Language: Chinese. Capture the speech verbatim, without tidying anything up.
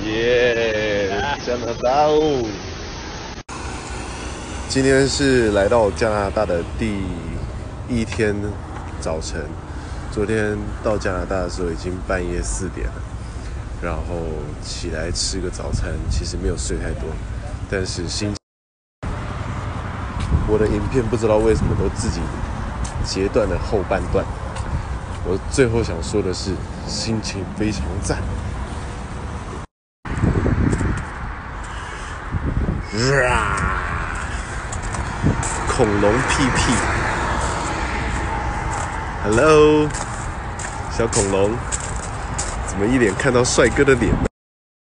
耶，加拿大哦！今天是来到加拿大的第一天早晨。昨天到加拿大的时候已经半夜四点了，然后起来吃个早餐，其实没有睡太多，但是心我的影片不知道为什么都自己截断了后半段。我最后想说的是，心情非常赞。恐龙屁屁 ，Hello， 小恐龙，怎么一脸看到帅哥的脸呢？